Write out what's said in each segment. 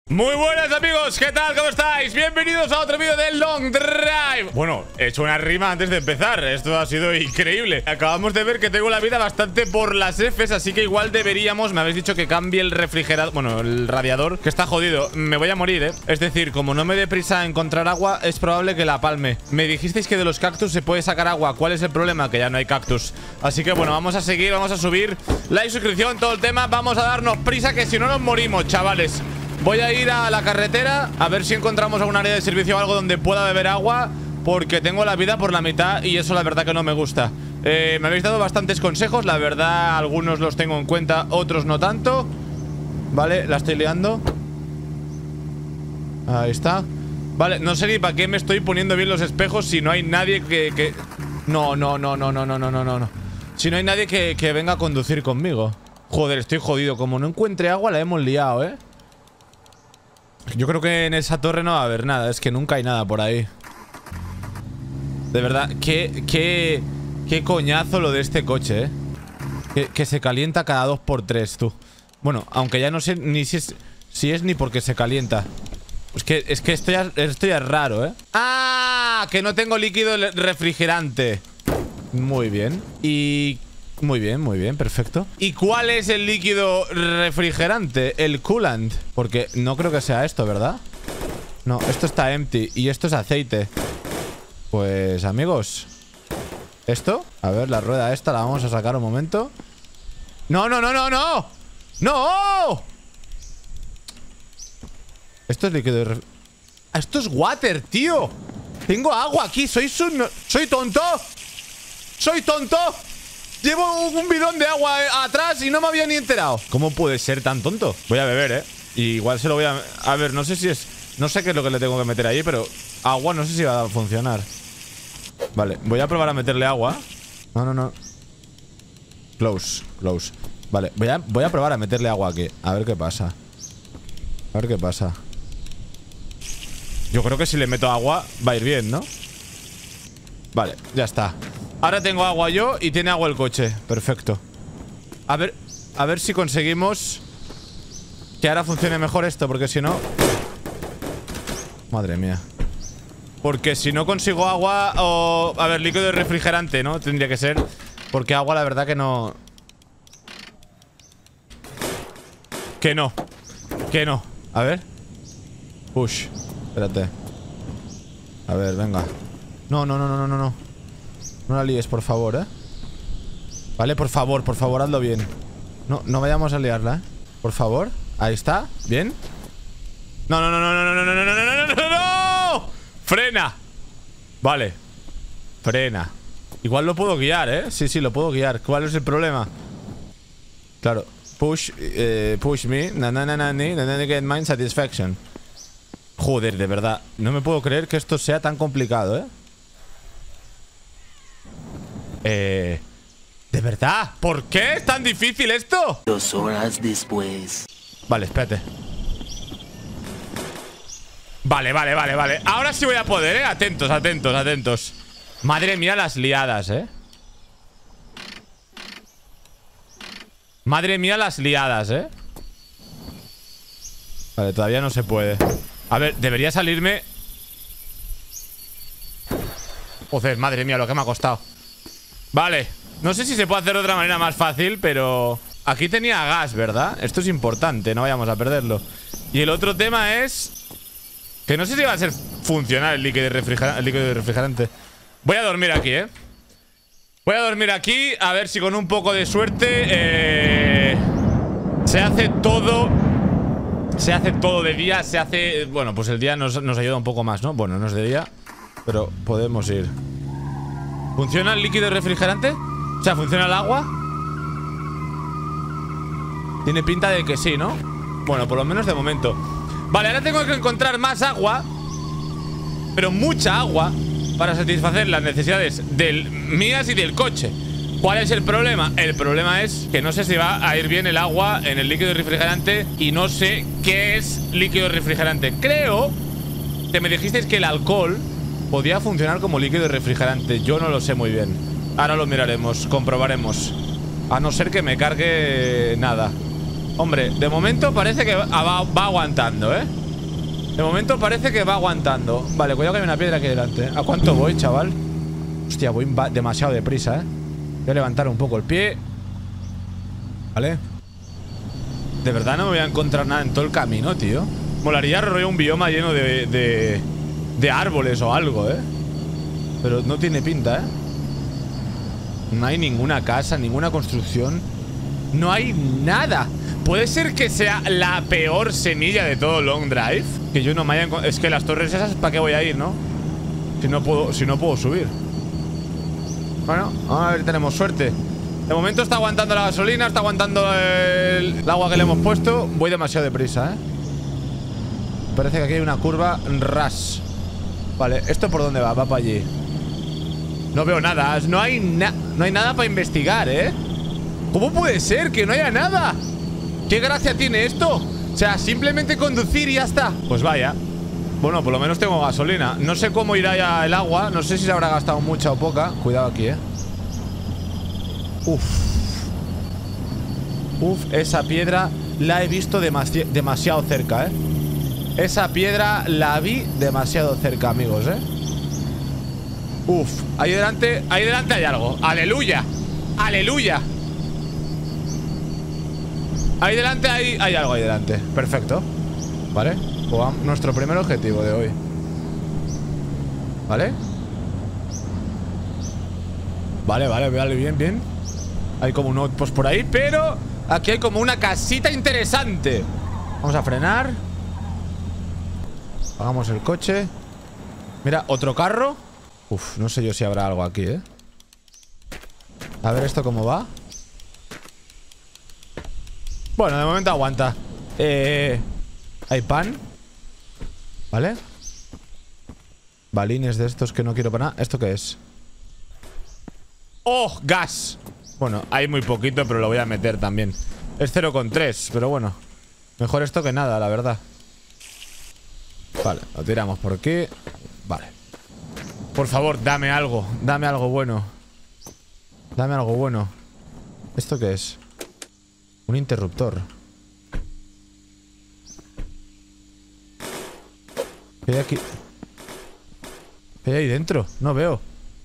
Muy buenas amigos, ¿qué tal? ¿Cómo estáis? Bienvenidos a otro vídeo del Long Drive. Bueno, he hecho una rima antes de empezar. Esto ha sido increíble. Acabamos de ver que tengo la vida bastante por las Fs, así que igual deberíamos... Me habéis dicho que cambie el refrigerador, bueno, el radiador, que está jodido. Me voy a morir, ¿eh? Es decir, como no me dé prisa a encontrar agua, es probable que la palme. Me dijisteis que de los cactus se puede sacar agua. ¿Cuál es el problema? Que ya no hay cactus. Así que bueno, vamos a seguir, vamos a subir like, suscripción, todo el tema. Vamos a darnos prisa, que si no nos morimos, chavales. Voy a ir a la carretera a ver si encontramos algún área de servicio o algo donde pueda beber agua, porque tengo la vida por la mitad y eso la verdad que no me gusta. Me habéis dado bastantes consejos, la verdad algunos los tengo en cuenta, otros no tanto. Vale, la estoy liando. Ahí está. Vale, no sé ni para qué me estoy poniendo bien los espejos si no hay nadie que... No. Si no hay nadie que venga a conducir conmigo. Joder, estoy jodido. Como no encuentre agua la hemos liado, ¿eh? Yo creo que en esa torre no va a haber nada. Es que nunca hay nada por ahí. De verdad, qué coñazo lo de este coche, que se calienta cada 2x3, tú. Bueno, aunque ya no sé ni si es ni porque se calienta. Es que esto ya es raro, ¿eh? ¡Ah! Que no tengo líquido refrigerante. Muy bien. Y... Muy bien, perfecto. ¿Y cuál es el líquido refrigerante? El coolant. Porque no creo que sea esto, ¿verdad? No, esto está empty y esto es aceite. Pues, amigos, ¿esto? A ver, la rueda esta la vamos a sacar un momento. ¡No! ¡No! Esto es líquido esto es water, tío. Tengo agua aquí. ¿Soy tonto? ¿Soy tonto? Llevo un bidón de agua atrás y no me había ni enterado. ¿Cómo puede ser tan tonto? Voy a beber, ¿eh? Y igual se lo voy a... A ver, no sé si es... No sé qué es lo que le tengo que meter ahí, pero... Agua no sé si va a funcionar. Vale, voy a probar a meterle agua. No. Close. Vale, voy a probar a meterle agua aquí. A ver qué pasa. Yo creo que si le meto agua va a ir bien, ¿no? Vale, ya está. Ahora tengo agua yo y tiene agua el coche. Perfecto. A ver si conseguimos que ahora funcione mejor esto, porque si no... Madre mía. Porque si no consigo agua o... A ver, líquido refrigerante, ¿no? Tendría que ser. Porque agua la verdad que no... Que no. A ver. Push. Espérate. A ver, venga. No. No la líes, por favor, ¿eh? Vale, por favor, hazlo bien. No vayamos a liarla, ¿eh? Por favor. Ahí está. ¿Bien? No. ¡Frena! Vale. Frena. Igual lo puedo guiar, ¿eh? Sí, lo puedo guiar. ¿Cuál es el problema? Claro. Push me. Get mine satisfaction. Joder, de verdad. No me puedo creer que esto sea tan complicado, ¿eh? ¿De verdad? ¿Por qué es tan difícil esto? 2 horas después. Vale, espérate. Vale. Ahora sí voy a poder, ¿eh? Atentos. Madre mía las liadas, ¿eh? Vale, todavía no se puede. A ver, debería salirme. Joder, madre mía, lo que me ha costado. Vale, no sé si se puede hacer de otra manera más fácil, pero... Aquí tenía gas, ¿verdad? Esto es importante, no vayamos a perderlo. Y el otro tema es... Que no sé si va a ser funcional el líquido refrigerante. Voy a dormir aquí, ¿eh? Voy a dormir aquí, a ver si con un poco de suerte se hace todo de día, se hace... Bueno, pues el día nos ayuda un poco más, ¿no? Bueno, no es de día, pero podemos ir. ¿Funciona el líquido refrigerante? O sea, ¿funciona el agua? Tiene pinta de que sí, ¿no? Bueno, por lo menos de momento. Vale, ahora tengo que encontrar más agua, pero mucha agua, para satisfacer las necesidades mías y del coche. ¿Cuál es el problema? El problema es que no sé si va a ir bien el agua en el líquido refrigerante y no sé qué es líquido refrigerante. Creo que me dijisteis que el alcohol podía funcionar como líquido refrigerante. Yo no lo sé muy bien. Ahora lo miraremos, comprobaremos. A no ser que me cargue nada. Hombre, de momento parece que va aguantando, ¿eh? De momento parece que va aguantando. Vale, cuidado que hay una piedra aquí delante. ¿A cuánto voy, chaval? Hostia, voy demasiado deprisa, ¿eh? Voy a levantar un poco el pie. Vale. De verdad no me voy a encontrar nada en todo el camino, tío. Molaría rollo un bioma lleno de árboles o algo, ¿eh? Pero no tiene pinta, ¿eh? No hay ninguna casa, ninguna construcción. No hay nada. Puede ser que sea la peor semilla de todo Long Drive. Que yo no me haya encontrado. Es que las torres esas, ¿para qué voy a ir, no? Si no puedo subir. Bueno, a ver, tenemos suerte. De momento está aguantando la gasolina, está aguantando el agua que le hemos puesto. Voy demasiado deprisa, ¿eh? Parece que aquí hay una curva ras. Vale, ¿esto por dónde va? Va para allí. No veo nada. No hay nada para investigar, ¿eh? ¿Cómo puede ser que no haya nada? ¿Qué gracia tiene esto? O sea, simplemente conducir y ya está. Pues vaya. Bueno, por lo menos tengo gasolina. No sé cómo irá ya el agua. No sé si se habrá gastado mucha o poca. Cuidado aquí, ¿eh? Uf, esa piedra la he visto demasiado cerca, ¿eh? Esa piedra la vi demasiado cerca, amigos, ¿eh? Uf, ahí delante hay algo. ¡Aleluya! ¡Aleluya! Ahí delante hay algo ahí delante. Perfecto. Vale. Nuestro primer objetivo de hoy. ¿Vale? Vale, bien. Hay como un outpost por ahí, pero aquí hay como una casita interesante. Vamos a frenar. Hagamos el coche. Mira, otro carro. Uf, no sé yo si habrá algo aquí, ¿eh? A ver esto cómo va. Bueno, de momento aguanta. Hay pan. ¿Vale? Balines de estos que no quiero para nada. ¿Esto qué es? ¡Oh! ¡Gas! Bueno, hay muy poquito, pero lo voy a meter también. Es 0,3, pero bueno. Mejor esto que nada, la verdad. Vale, lo tiramos por aquí. Vale. Por favor, dame algo. Dame algo bueno. Dame algo bueno. ¿Esto qué es? Un interruptor. ¿Qué hay aquí? ¿Qué hay ahí dentro? No veo.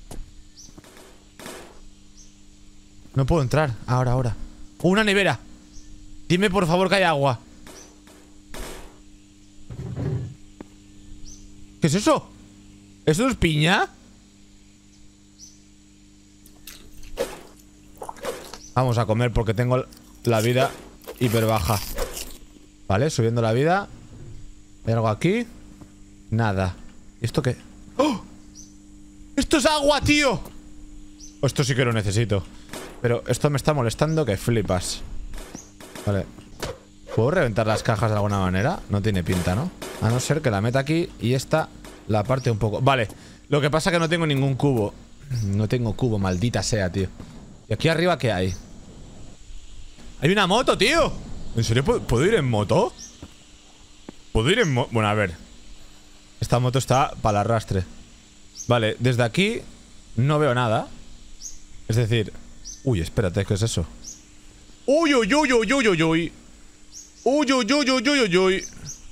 No puedo entrar. Ahora. ¡Una nevera! Dime por favor que hay agua. ¿Qué es eso? ¿Eso es piña? Vamos a comer porque tengo la vida hiper baja. Vale, subiendo la vida. ¿Hay algo aquí? Nada. ¿Y esto qué? ¡Oh! ¡Esto es agua, tío! Oh, esto sí que lo necesito. Pero esto me está molestando que flipas. Vale. ¿Puedo reventar las cajas de alguna manera? No tiene pinta, ¿no? A no ser que la meta aquí y esta la parte un poco. Vale. Lo que pasa es que no tengo ningún cubo. No tengo cubo, maldita sea, tío. ¿Y aquí arriba qué hay? ¡Hay una moto, tío! ¿En serio puedo ir en moto? ¿Puedo ir en moto? Bueno, a ver. Esta moto está para el arrastre. Vale, desde aquí no veo nada. Es decir... Uy, espérate, ¿qué es eso? ¡Uy, uy, uy, uy, uy, uy, uy! ¡Uy, uy, uy, uy, uy, uy, uy!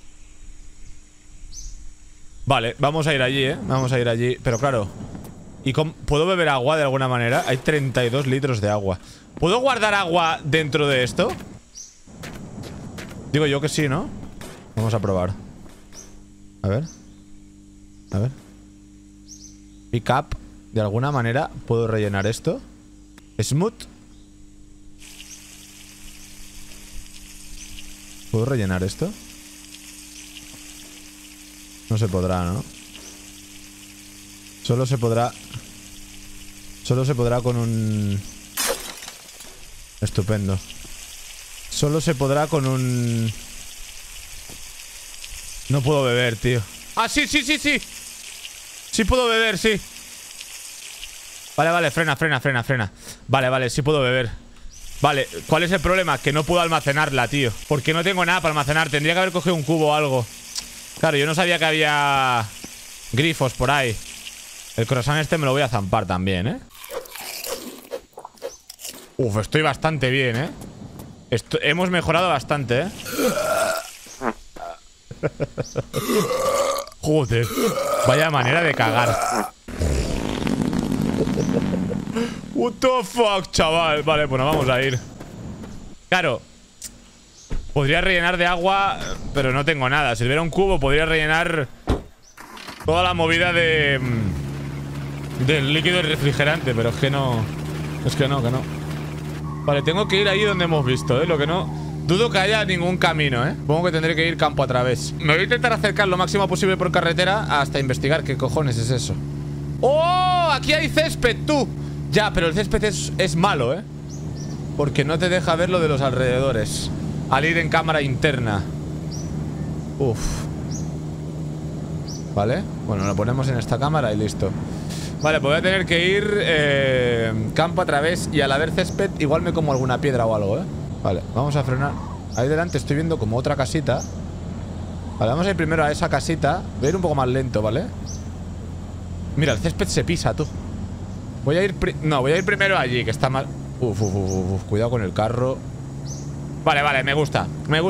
Vale, vamos a ir allí, ¿eh? Vamos a ir allí. Pero claro... ¿Y puedo beber agua de alguna manera? Hay 32 litros de agua. ¿Puedo guardar agua dentro de esto? Digo yo que sí, ¿no? Vamos a probar. A ver. A ver. Pick up. De alguna manera puedo rellenar esto. Smooth. ¿Puedo rellenar esto? No se podrá, ¿no? Solo se podrá con un... Estupendo. Solo se podrá con un... No puedo beber, tío. ¡Ah, sí! Sí puedo beber, sí. Vale, frena. Vale, sí puedo beber. Vale, ¿cuál es el problema? Que no puedo almacenarla, tío. Porque no tengo nada para almacenar. Tendría que haber cogido un cubo o algo. Claro, yo no sabía que había grifos por ahí. El croissant este me lo voy a zampar también, ¿eh? Uf, estoy bastante bien, ¿eh? Hemos mejorado bastante, ¿eh? Joder. Vaya manera de cagar. What the fuck, chaval. Vale, pues nos vamos a ir. Claro. Podría rellenar de agua, pero no tengo nada. Si hubiera un cubo, podría rellenar toda la movida del líquido refrigerante, pero es que no. Es que no, Vale, tengo que ir ahí donde hemos visto, ¿eh? Lo que no... Dudo que haya ningún camino, ¿eh? Supongo que tendré que ir campo a través. Me voy a intentar acercar lo máximo posible por carretera hasta investigar qué cojones es eso. ¡Oh! Aquí hay césped, tú. Ya, pero el césped es malo, ¿eh? Porque no te deja ver lo de los alrededores al ir en cámara interna. Uf. Vale. Bueno, lo ponemos en esta cámara y listo. Vale, pues voy a tener que ir campo a través. Y al haber césped igual me como alguna piedra o algo, ¿eh? Vale, vamos a frenar. Ahí delante estoy viendo como otra casita. Vale, vamos a ir primero a esa casita. Voy a ir un poco más lento, ¿vale? Mira, el césped se pisa, tú. Voy a ir primero allí, que está mal. Uf, cuidado con el carro. Vale, me gusta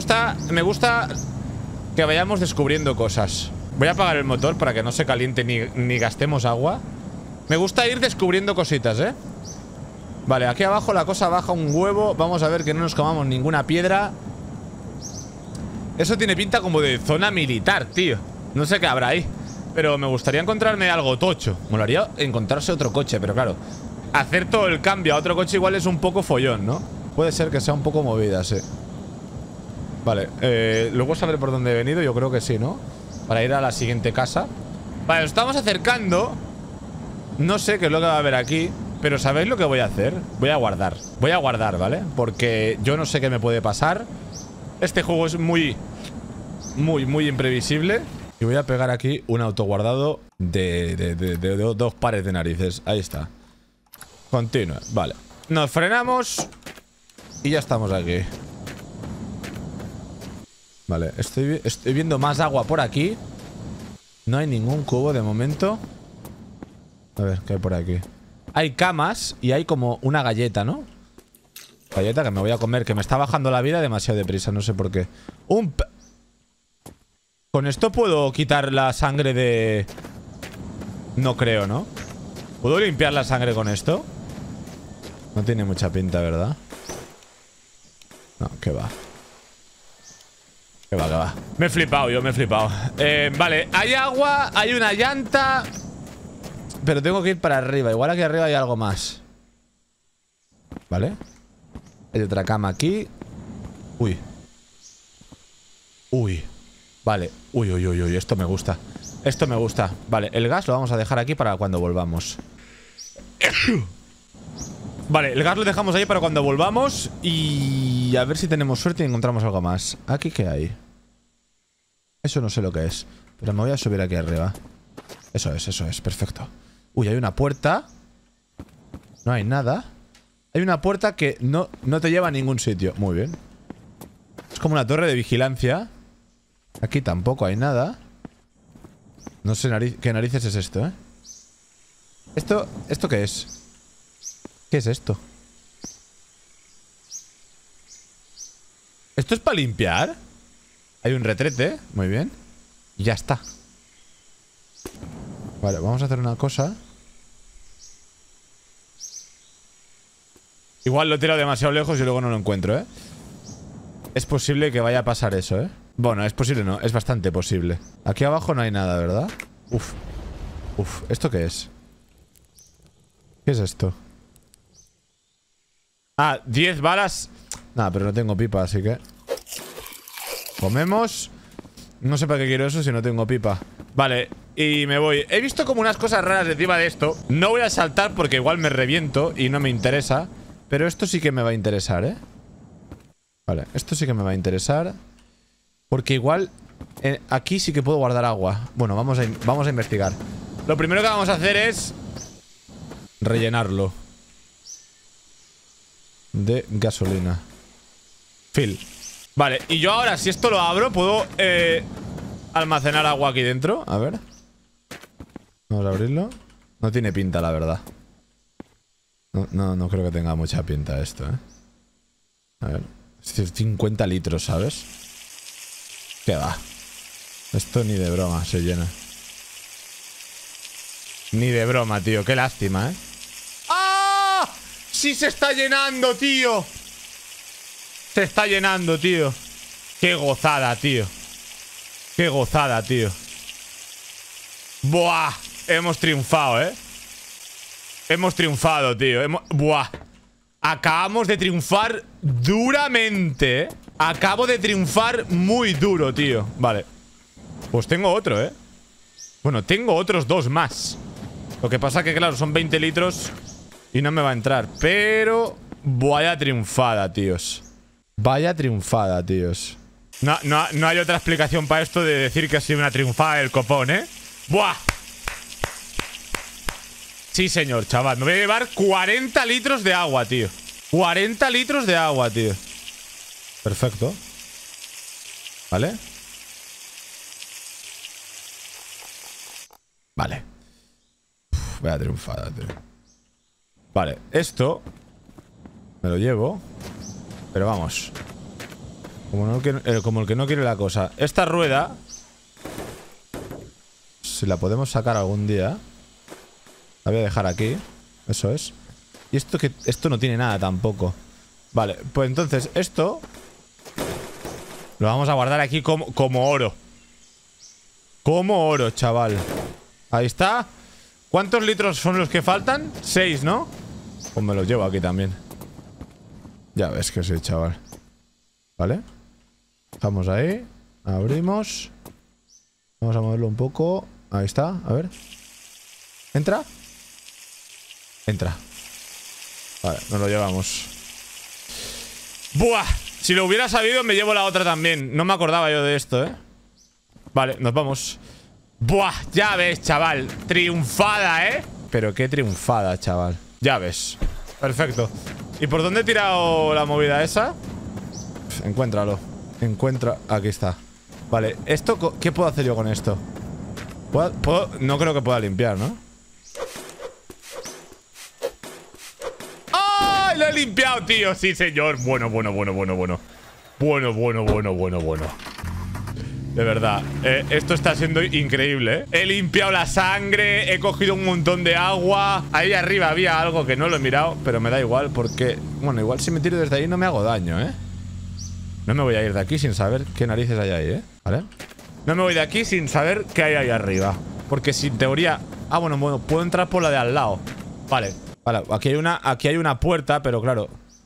que vayamos descubriendo cosas. Voy a apagar el motor para que no se caliente ni gastemos agua. Me gusta ir descubriendo cositas, ¿eh? Vale, aquí abajo la cosa baja un huevo. Vamos a ver que no nos comamos ninguna piedra. Eso tiene pinta como de zona militar, tío. No sé qué habrá ahí, pero me gustaría encontrarme algo tocho. Molaría encontrarse otro coche, pero claro, hacer todo el cambio a otro coche igual es un poco follón, ¿no? Puede ser que sea un poco movida, sí. Vale, luego saber por dónde he venido, yo creo que sí, ¿no? Para ir a la siguiente casa. Vale, nos estamos acercando. No sé qué es lo que va a haber aquí, pero ¿sabéis lo que voy a hacer? Voy a guardar, ¿vale? Porque yo no sé qué me puede pasar. Este juego es muy imprevisible. Y voy a pegar aquí un autoguardado de 2 pares de narices. Ahí está. Continúa, vale. Nos frenamos y ya estamos aquí. Vale, estoy viendo más agua por aquí. No hay ningún cubo de momento. A ver, ¿qué hay por aquí? Hay camas y hay como una galleta, ¿no? Galleta que me voy a comer, que me está bajando la vida demasiado deprisa, no sé por qué. Con esto puedo quitar la sangre de... No creo, ¿no? ¿Puedo limpiar la sangre con esto? No tiene mucha pinta, ¿verdad? No, qué va. Qué va. Me he flipado, vale, hay agua, hay una llanta. Pero tengo que ir para arriba. Igual aquí arriba hay algo más. Vale. Hay otra cama aquí. Uy. Vale. Uy. Esto me gusta. Vale, el gas lo vamos a dejar aquí para cuando volvamos. Vale, el gas lo dejamos ahí para cuando volvamos. Y a ver si tenemos suerte y encontramos algo más. ¿Aquí qué hay? Eso no sé lo que es, pero me voy a subir aquí arriba. Eso es, perfecto. Uy, hay una puerta. No hay nada. Hay una puerta que no te lleva a ningún sitio. Muy bien. Es como una torre de vigilancia. Aquí tampoco hay nada. No sé qué narices es esto, ¿eh? ¿Esto qué es? ¿Qué es esto? ¿Esto es para limpiar? Hay un retrete, muy bien. Y ya está. Vale, vamos a hacer una cosa. Igual lo he tirado demasiado lejos y luego no lo encuentro, ¿eh? Es posible que vaya a pasar eso, ¿eh? Bueno, es posible, no, es bastante posible. Aquí abajo no hay nada, ¿verdad? Uf, ¿esto qué es? ¿Qué es esto? Ah, 10 balas. Nada, pero no tengo pipa, así que... Comemos. No sé para qué quiero eso si no tengo pipa. Vale, y me voy. He visto como unas cosas raras encima de esto. No voy a saltar porque igual me reviento y no me interesa. Pero esto sí que me va a interesar, ¿eh? Vale, esto sí que me va a interesar. Porque igual aquí sí que puedo guardar agua. Bueno, vamos a investigar. Lo primero que vamos a hacer es rellenarlo de gasolina. Fill. Vale, y yo ahora si esto lo abro puedo almacenar agua aquí dentro. A ver. Vamos a abrirlo. No tiene pinta, la verdad. No creo que tenga mucha pinta esto, ¿eh? A ver, Es decir, 50 litros, ¿sabes? ¿Qué va? Esto ni de broma se llena. Ni de broma, tío. Qué lástima, ¿eh? ¡Ah! ¡Sí se está llenando, tío! Se está llenando, tío. Qué gozada, tío. Qué gozada, tío. ¡Buah! Hemos triunfado, ¿eh? Hemos triunfado, tío. ¡Buah! Acabamos de triunfar duramente, ¿eh? Acabo de triunfar muy duro, tío. Vale. Pues tengo otro, ¿eh? Bueno, tengo otros 2 más. Lo que pasa que, claro, son 20 litros y no me va a entrar. Pero vaya triunfada, tíos. Vaya triunfada, tíos. No hay otra explicación para esto de decir que ha sido una triunfada del copón, ¿eh? ¡Buah! Sí, señor, chaval. Me voy a llevar 40 litros de agua, tío. 40 litros de agua, tío. Perfecto. ¿Vale? Vale. Vaya triunfada, tío. Vale, esto me lo llevo. Pero vamos, como el que no quiere la cosa. Esta rueda, si la podemos sacar algún día, la voy a dejar aquí. Eso es. Y esto no tiene nada tampoco. Vale, pues entonces esto lo vamos a guardar aquí como oro. Como oro, chaval. Ahí está. ¿Cuántos litros son los que faltan? 6, ¿no? Pues me los llevo aquí también. Ya ves que sí, chaval. Vale. Dejamos ahí. Abrimos. Vamos a moverlo un poco. Ahí está, a ver. ¿Entra? Entra. Vale, nos lo llevamos. ¡Buah! Si lo hubiera sabido me llevo la otra también. No me acordaba yo de esto, ¿eh? Vale, nos vamos. ¡Buah! Ya ves, chaval. Triunfada, ¿eh? Pero qué triunfada, chaval. Ya ves. Perfecto. ¿Y por dónde he tirado la movida esa? Encuéntralo. Encuentra... Aquí está. Vale, ¿esto qué puedo hacer yo con esto? No creo que pueda limpiar, ¿no? ¡Ay! Lo he limpiado, tío. Sí, señor. Bueno. Bueno. De verdad, esto está siendo increíble, ¿eh? He limpiado la sangre, he cogido un montón de agua. Ahí arriba había algo que no lo he mirado, pero me da igual porque... Bueno, igual si me tiro desde ahí no me hago daño, ¿eh? No me voy a ir de aquí sin saber qué narices hay ahí, ¿eh? ¿Vale? No me voy de aquí sin saber qué hay ahí arriba. Porque si en teoría... Ah, bueno, puedo entrar por la de al lado. Vale, vale, aquí hay una puerta, pero claro,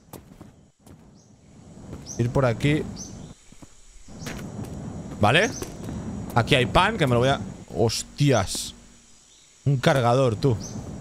ir por aquí... ¿Vale? Aquí hay pan, que me lo voy a... ¡Hostias! Un cargador, tú.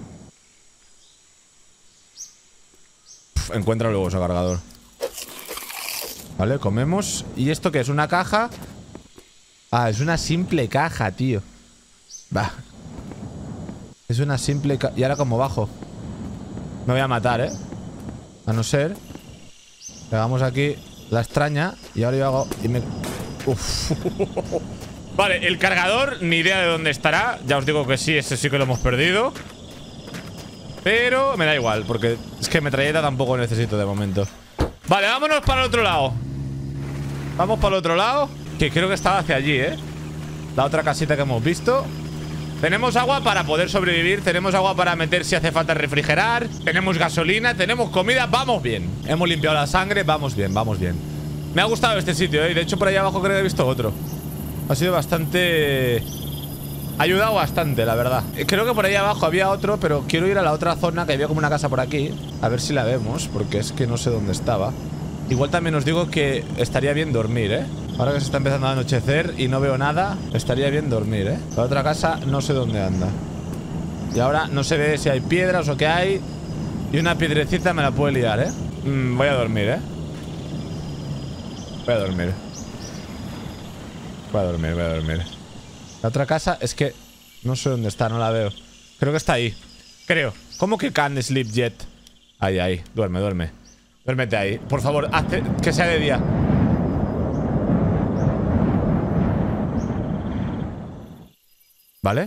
Encuentra luego ese cargador. Vale, comemos. ¿Y esto qué es? ¿Una caja? Ah, es una simple caja, tío. Va. Es una simple caja. ¿Y ahora cómo bajo? Me voy a matar, ¿eh? A no ser... Pegamos aquí la extraña. Y ahora yo hago... Y me... Uf. Vale, el cargador, ni idea de dónde estará. Ya os digo que sí, ese sí que lo hemos perdido. Pero me da igual, porque es que metralleta tampoco necesito de momento. Vale, vámonos para el otro lado. Vamos para el otro lado, que creo que estaba hacia allí, ¿eh? La otra casita que hemos visto. Tenemos agua para poder sobrevivir. Tenemos agua para meter si hace falta refrigerar. Tenemos gasolina, tenemos comida. Vamos bien. Hemos limpiado la sangre, vamos bien, vamos bien. Me ha gustado este sitio, ¿eh? De hecho, por ahí abajo creo que he visto otro. Ha sido bastante... Ha ayudado bastante, la verdad. Creo que por ahí abajo había otro, pero quiero ir a la otra zona, que había como una casa por aquí. A ver si la vemos, porque es que no sé dónde estaba. Igual también os digo que estaría bien dormir, ¿eh? Ahora que se está empezando a anochecer y no veo nada, estaría bien dormir, ¿eh? La otra casa no sé dónde anda. Y ahora no se ve si hay piedras o qué hay. Y una piedrecita me la puede liar, ¿eh? Voy a dormir, ¿eh? Voy a dormir. Voy a dormir. La otra casa es que no sé dónde está, no la veo. Creo que está ahí. Creo. ¿Cómo que can't sleep yet? Ahí. Duerme. Duérmete ahí. Por favor, haz que sea de día. ¿Vale?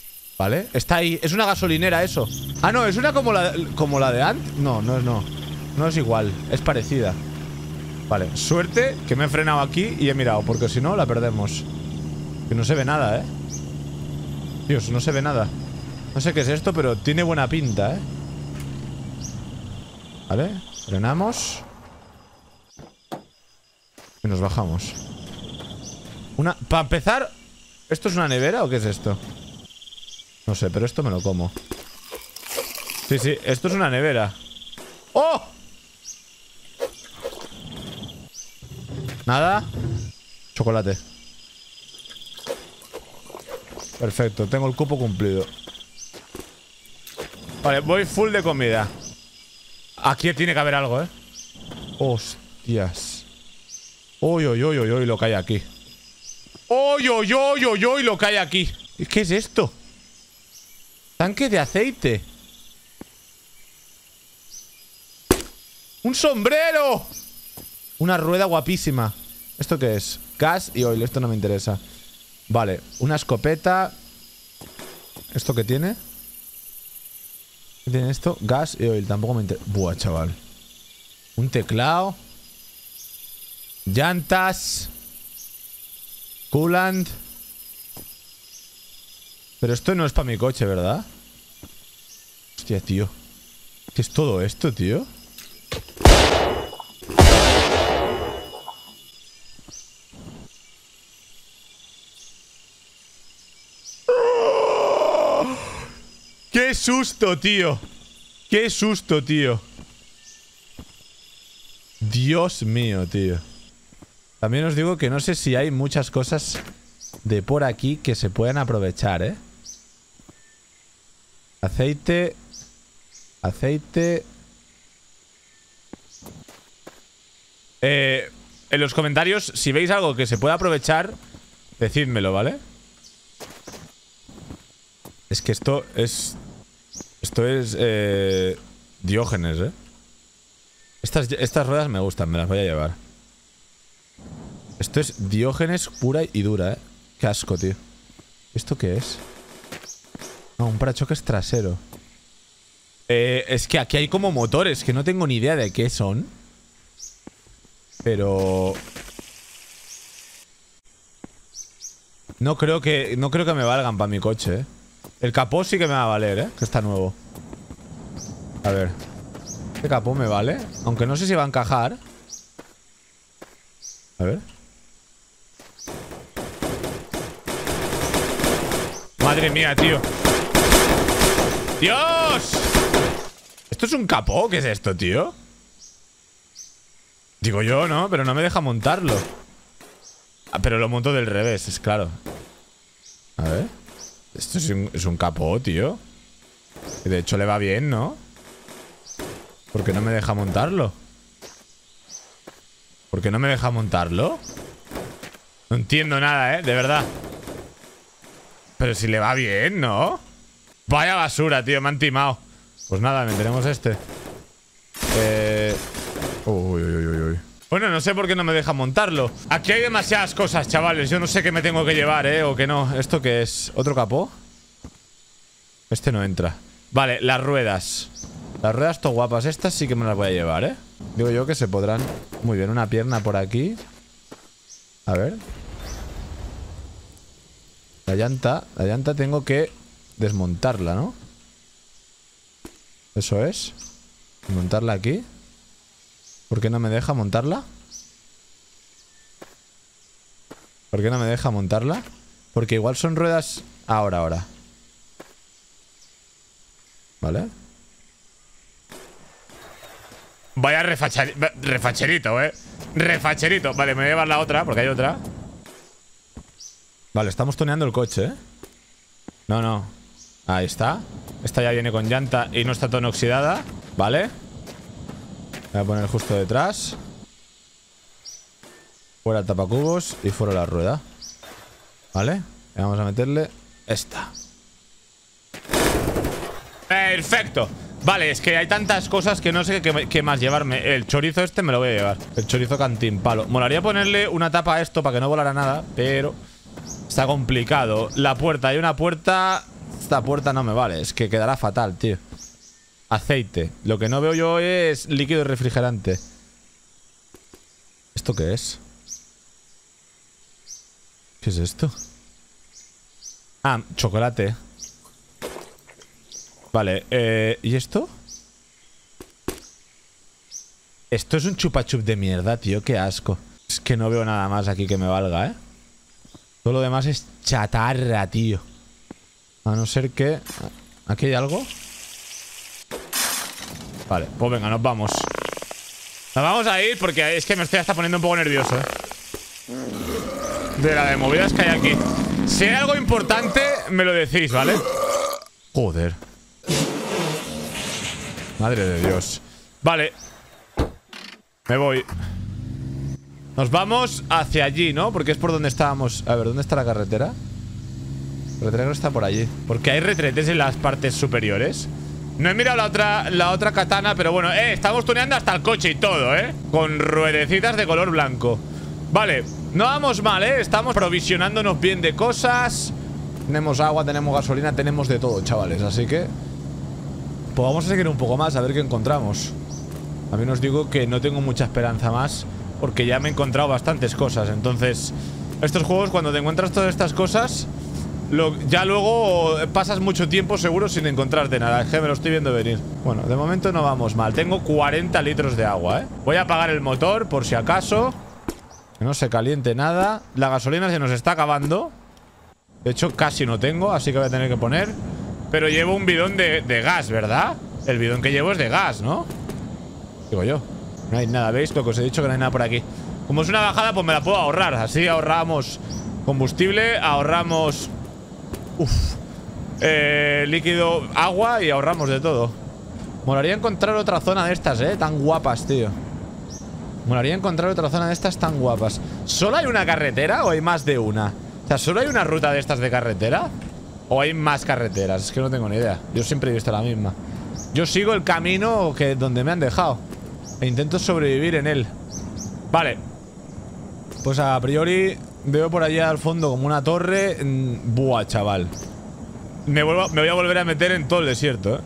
Vale, está ahí. Es una gasolinera eso. Ah, no, es una como la de Ant. No. No es igual, es parecida. Vale, suerte que me he frenado aquí y he mirado, porque si no la perdemos. Que no se ve nada, Dios, no se ve nada. No sé qué es esto, pero tiene buena pinta, Vale, frenamos. Y nos bajamos. Para empezar, ¿esto es una nevera o qué es esto? No sé, pero esto me lo como. Sí, sí, esto es una nevera. ¡Oh! Nada. Chocolate. Perfecto, tengo el cupo cumplido. Vale, voy full de comida. Aquí tiene que haber algo, Hostias. Uy, uy, uy, uy, uy, lo que hay aquí. Uy, uy, uy, uy, uy, lo que hay aquí. ¿Qué es esto? Tanque de aceite. ¡Un sombrero! Una rueda guapísima. ¿Esto qué es? Gas y oil, esto no me interesa. Vale, una escopeta. ¿Esto qué tiene? ¿Qué tiene esto? Gas y oil, tampoco me interesa. Buah, chaval. Un teclado. Llantas. Coolant. Pero esto no es para mi coche, ¿verdad? Hostia, tío. ¿Qué es todo esto, tío? ¡Qué susto, tío! ¡Qué susto, tío! Dios mío, tío. También os digo que no sé si hay muchas cosas de por aquí que se puedan aprovechar, Aceite. Aceite. En los comentarios, si veis algo que se pueda aprovechar, decídmelo, ¿vale? Es que esto es... Esto es... Diógenes, Estas ruedas me gustan, me las voy a llevar. Esto es Diógenes pura y dura, Qué asco, tío. ¿Esto qué es? No, un parachoques trasero. Es que aquí hay como motores que no tengo ni idea de qué son. Pero... No creo que me valgan para mi coche, El capó sí que me va a valer, que está nuevo. A ver. Este capó me vale. Aunque no sé si va a encajar. A ver. Madre mía, tío. ¡Dios! ¿Esto es un capó? ¿Qué es esto, tío? Digo yo, ¿no? Pero no me deja montarlo. Ah, pero lo monto del revés, es claro. A ver. Esto es un capó, tío. Y de hecho le va bien, ¿no? ¿Por qué no me deja montarlo? ¿Por qué no me deja montarlo? No entiendo nada, de verdad. Pero si le va bien, ¿no? Vaya basura, tío, me han timado. Pues nada, tenemos este. Uy, uy, uy, uy. Bueno, no sé por qué no me deja montarlo. Aquí hay demasiadas cosas, chavales. Yo no sé qué me tengo que llevar, o qué no. ¿Esto qué es? ¿Otro capó? Este no entra. Vale, las ruedas. Las ruedas todo guapas. Estas sí que me las voy a llevar, Digo yo que se podrán... Muy bien, una pierna por aquí. A ver. La llanta tengo que desmontarla, ¿no? Eso es. Montarla aquí. ¿Por qué no me deja montarla? ¿Por qué no me deja montarla? Porque igual son ruedas... Ahora. ¿Vale? Vaya refacherito, Refacherito. Vale, me voy a llevar la otra, porque hay otra. Vale, estamos tuneando el coche, No. Ahí está. Esta ya viene con llanta y no está tan oxidada. Vale. Voy a poner justo detrás. Fuera el tapacubos y fuera la rueda. Vale. Y vamos a meterle esta. Perfecto. Vale, es que hay tantas cosas que no sé qué más llevarme. El chorizo este me lo voy a llevar. El chorizo cantimpalo. Molaría ponerle una tapa a esto para que no volara nada, pero está complicado. La puerta, hay una puerta. Esta puerta no me vale, es que quedará fatal, tío. Aceite. Lo que no veo yo es líquido refrigerante. ¿Esto qué es? ¿Qué es esto? Ah, chocolate. Vale, ¿y esto? Esto es un chupa chup de mierda, tío. Qué asco. Es que no veo nada más aquí que me valga, ¿eh? Todo lo demás es chatarra, tío. A no ser que... ¿Aquí hay algo? Vale, pues venga, nos vamos. Nos vamos a ir porque es que me estoy hasta poniendo un poco nervioso, de la de movidas que hay aquí. Si hay algo importante, me lo decís, ¿vale? Joder. Madre de Dios. Vale. Me voy. Nos vamos hacia allí, ¿no? Porque es por donde estábamos. A ver, ¿dónde está la carretera? La carretera creo que está por allí. Porque hay retretes en las partes superiores. No he mirado la otra katana, pero bueno, estamos tuneando hasta el coche y todo, con ruedecitas de color blanco. Vale, no vamos mal, estamos provisionándonos bien de cosas. Tenemos agua, tenemos gasolina, tenemos de todo, chavales. Así que pues vamos a seguir un poco más, a ver qué encontramos. A mí os digo que no tengo mucha esperanza más, porque ya me he encontrado bastantes cosas. Entonces, estos juegos, cuando te encuentras todas estas cosas, ya luego pasas mucho tiempo seguro sin encontrarte nada. Es que me lo estoy viendo venir. Bueno, de momento no vamos mal. Tengo 40 litros de agua, Voy a apagar el motor por si acaso. Que no se caliente nada. La gasolina se nos está acabando. De hecho, casi no tengo, así que voy a tener que poner. Pero llevo un bidón de gas, ¿verdad? El bidón que llevo es de gas, ¿no? Digo yo. No hay nada, ¿veis? Lo que os he dicho, que no hay nada por aquí. Como es una bajada, pues me la puedo ahorrar. Así ahorramos combustible, ahorramos... líquido, agua y ahorramos de todo. Molaría encontrar otra zona de estas, tan guapas, tío. Molaría encontrar otra zona de estas tan guapas. ¿Solo hay una carretera o hay más de una? O sea, ¿solo hay una ruta de estas de carretera? ¿O hay más carreteras? Es que no tengo ni idea. Yo siempre he visto la misma. Yo sigo el camino donde me han dejado e intento sobrevivir en él. Vale. Pues a priori veo por allá al fondo como una torre. Buah, chaval. Me voy a volver a meter en todo el desierto,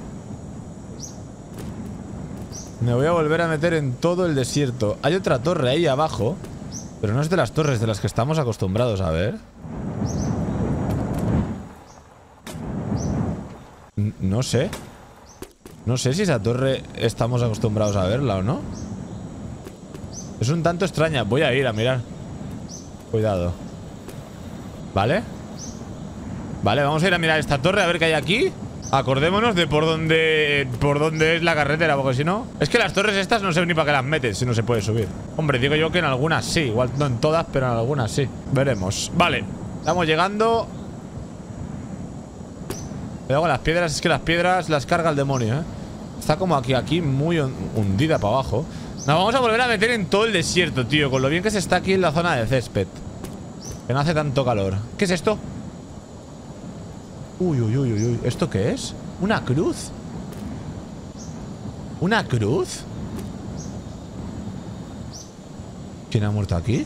Me voy a volver a meter en todo el desierto. Hay otra torre ahí abajo, pero no es de las torres de las que estamos acostumbrados a ver. No sé. No sé si esa torre estamos acostumbrados a verla o no. Es un tanto extraña. Voy a ir a mirar. Cuidado. ¿Vale? Vale, vamos a ir a mirar esta torre a ver qué hay aquí. Acordémonos de por dónde es la carretera, porque si no... Es que las torres estas no sé ni para qué las metes si no se puede subir. Hombre, digo yo que en algunas sí. Igual no en todas, pero en algunas sí. Veremos. Vale, estamos llegando. Cuidado con las piedras, es que las piedras las carga el demonio, Está como aquí muy hundida para abajo. Nos vamos a volver a meter en todo el desierto, tío. Con lo bien que se está aquí en la zona de césped. Que no hace tanto calor. ¿Qué es esto? Uy, uy, uy, uy. ¿Esto qué es? ¿Una cruz? ¿Una cruz? ¿Quién ha muerto aquí?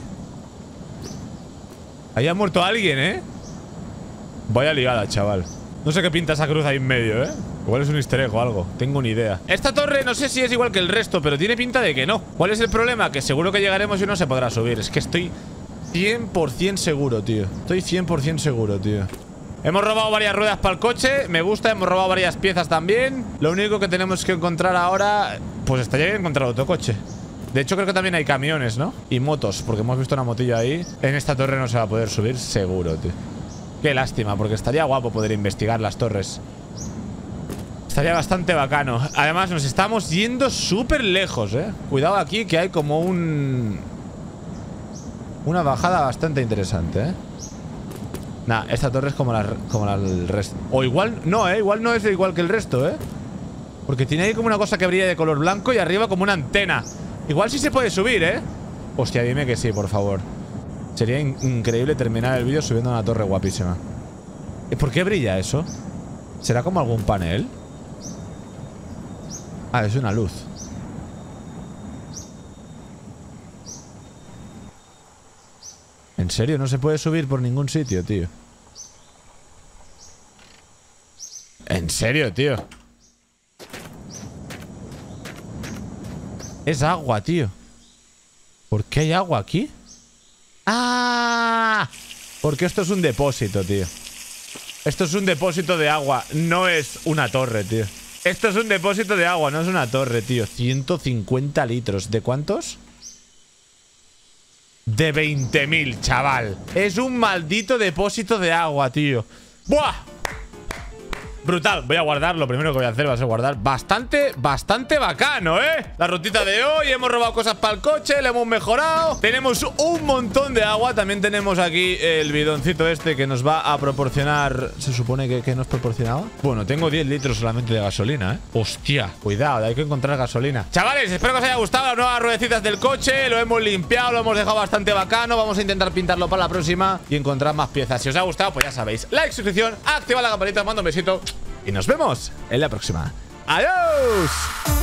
Ahí ha muerto alguien, Vaya ligada, chaval. No sé qué pinta esa cruz ahí en medio, Igual es un easter egg o algo. Tengo ni idea. Esta torre no sé si es igual que el resto, pero tiene pinta de que no. ¿Cuál es el problema? Que seguro que llegaremos y no se podrá subir. Es que estoy 100% seguro, tío. Estoy 100% seguro, tío. Hemos robado varias ruedas para el coche. Me gusta, hemos robado varias piezas también. Lo único que tenemos que encontrar ahora... Pues estaría bien encontrar otro coche. De hecho, creo que también hay camiones, ¿no? Y motos, porque hemos visto una motilla ahí. En esta torre no se va a poder subir, seguro, tío. Qué lástima, porque estaría guapo poder investigar las torres. Estaría bastante bacano. Además, nos estamos yendo súper lejos, Cuidado aquí, que hay como una bajada bastante interesante, Nah, esta torre es como la del resto. O igual no, igual no es igual que el resto, Porque tiene ahí como una cosa que brilla de color blanco y arriba como una antena. Igual sí se puede subir, Hostia, dime que sí, por favor. Sería increíble terminar el vídeo subiendo a una torre guapísima. ¿Y por qué brilla eso? ¿Será como algún panel? Ah, es una luz. ¿En serio? No se puede subir por ningún sitio, tío. ¿En serio, tío? Es agua, tío. ¿Por qué hay agua aquí? ¡Ah! Porque esto es un depósito, tío. Esto es un depósito de agua. No es una torre, tío. Esto es un depósito de agua, no es una torre, tío. 150 litros. ¿De cuántos? De 20.000, chaval. Es un maldito depósito de agua, tío. ¡Buah! Brutal, voy a guardar. Lo primero que voy a hacer va a ser guardar. Bastante bacano, ¿eh? La rutita de hoy, hemos robado cosas para el coche, le hemos mejorado. Tenemos un montón de agua. También tenemos aquí el bidoncito este que nos va a proporcionar. ¿Se supone que nos proporcionaba? Bueno, tengo 10 litros solamente de gasolina, ¿eh? Hostia, cuidado, hay que encontrar gasolina. Chavales, espero que os haya gustado las nuevas ruedecitas del coche. Lo hemos limpiado, lo hemos dejado bastante bacano. Vamos a intentar pintarlo para la próxima y encontrar más piezas. Si os ha gustado, pues ya sabéis, like, suscripción, activa la campanita, os mando un besito y nos vemos en la próxima. ¡Adiós!